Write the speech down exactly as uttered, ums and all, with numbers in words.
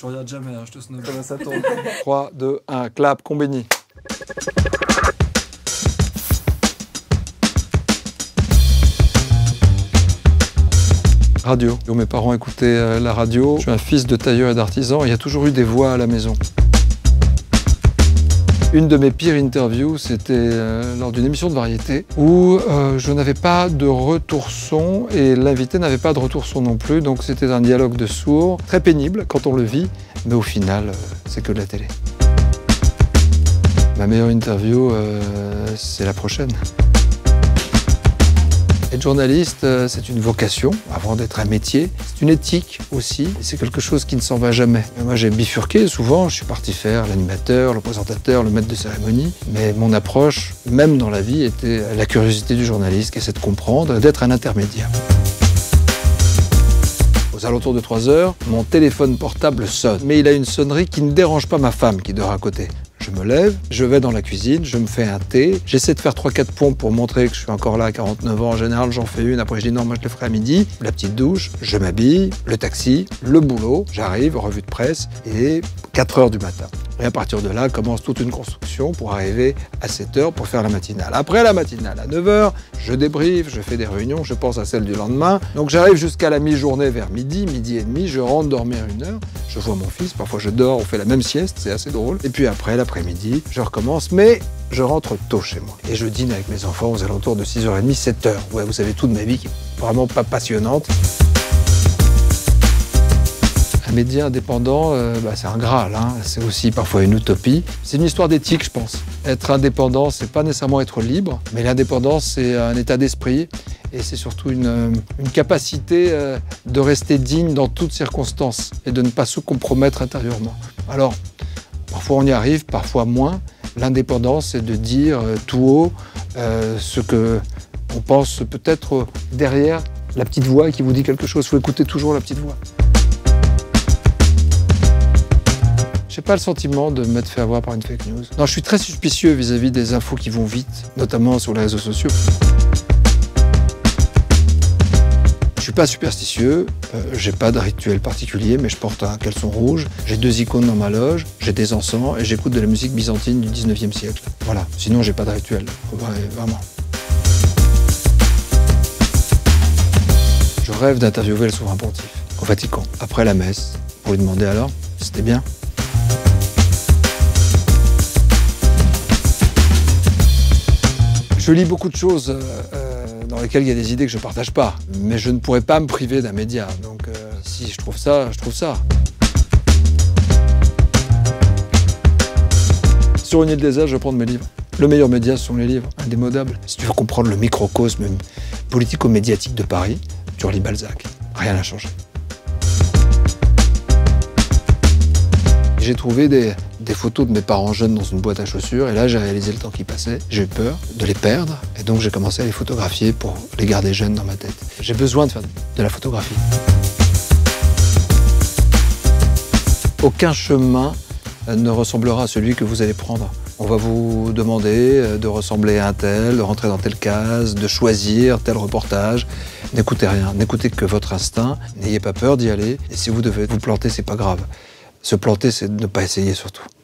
Je regarde jamais, hein, je te snob. Comment ça tourne? trois, deux, un, clap, Combini. Radio. Mes parents écoutaient la radio. Je suis un fils de tailleur et d'artisan. Il y a toujours eu des voix à la maison. Une de mes pires interviews, c'était euh, lors d'une émission de variété où euh, je n'avais pas de retour son et l'invité n'avait pas de retour son non plus. Donc c'était un dialogue de sourds, très pénible quand on le vit, mais au final, euh, c'est que de la télé. Ma meilleure interview, euh, c'est la prochaine. Être journaliste, c'est une vocation, avant d'être un métier. C'est une éthique aussi, et c'est quelque chose qui ne s'en va jamais. Moi, j'ai bifurqué souvent, je suis parti faire l'animateur, le présentateur, le maître de cérémonie. Mais mon approche, même dans la vie, était la curiosité du journaliste, qui essaie de comprendre, d'être un intermédiaire. Aux alentours de trois heures, mon téléphone portable sonne. Mais il a une sonnerie qui ne dérange pas ma femme qui dort à côté. Je me lève, je vais dans la cuisine, je me fais un thé. J'essaie de faire trois quatre pompes pour montrer que je suis encore là à quarante-neuf ans. En général, j'en fais une. Après, je dis non, moi, je le ferai à midi. La petite douche, je m'habille, le taxi, le boulot. J'arrive, revue de presse, et quatre heures du matin. Et à partir de là, commence toute une construction pour arriver à sept heures pour faire la matinale. Après la matinale, à neuf heures, je débriefe, je fais des réunions, je pense à celle du lendemain. Donc j'arrive jusqu'à la mi-journée vers midi, midi et demi, je rentre dormir une heure. Je vois mon fils, parfois je dors, on fait la même sieste, c'est assez drôle. Et puis après, l'après-midi, je recommence, mais je rentre tôt chez moi. Et je dîne avec mes enfants aux alentours de six heures trente, sept heures. Ouais, vous savez, toute ma vie qui est vraiment pas passionnante. Un média indépendant, euh, bah, c'est un graal, hein. C'est aussi parfois une utopie. C'est une histoire d'éthique, je pense. Être indépendant, c'est pas nécessairement être libre, mais l'indépendance, c'est un état d'esprit et c'est surtout une, une capacité euh, de rester digne dans toutes circonstances et de ne pas se compromettre intérieurement. Alors, parfois on y arrive, parfois moins. L'indépendance, c'est de dire euh, tout haut euh, ce que on pense peut-être derrière la petite voix qui vous dit quelque chose. Il faut écouter toujours la petite voix. Je n'ai pas le sentiment de m'être fait avoir par une fake news. Non, je suis très suspicieux vis-à-vis des infos qui vont vite, notamment sur les réseaux sociaux. Je suis pas superstitieux, euh, j'ai pas de rituel particulier, mais je porte un caleçon rouge, j'ai deux icônes dans ma loge, j'ai des encens et j'écoute de la musique byzantine du dix-neuvième siècle. Voilà, sinon j'ai pas de rituel, ouais, vraiment. Je rêve d'interviewer le souverain pontife au Vatican, après la messe, pour lui demander alors, c'était bien? Je lis beaucoup de choses euh, dans lesquelles il y a des idées que je ne partage pas, mais je ne pourrais pas me priver d'un média. Donc euh, si je trouve ça, je trouve ça. Sur une île déserte, je vais prendre mes livres. Le meilleur média, ce sont les livres, indémodables. Si tu veux comprendre le microcosme politico-médiatique de Paris, tu relis Balzac. Rien n'a changé. J'ai trouvé des, des photos de mes parents jeunes dans une boîte à chaussures et là j'ai réalisé le temps qui passait. J'ai eu peur de les perdre et donc j'ai commencé à les photographier pour les garder jeunes dans ma tête. J'ai besoin de faire de la photographie. Aucun chemin ne ressemblera à celui que vous allez prendre. On va vous demander de ressembler à un tel, de rentrer dans telle case, de choisir tel reportage. N'écoutez rien, n'écoutez que votre instinct, n'ayez pas peur d'y aller et si vous devez vous planter, c'est pas grave. Se planter, c'est de ne pas essayer surtout.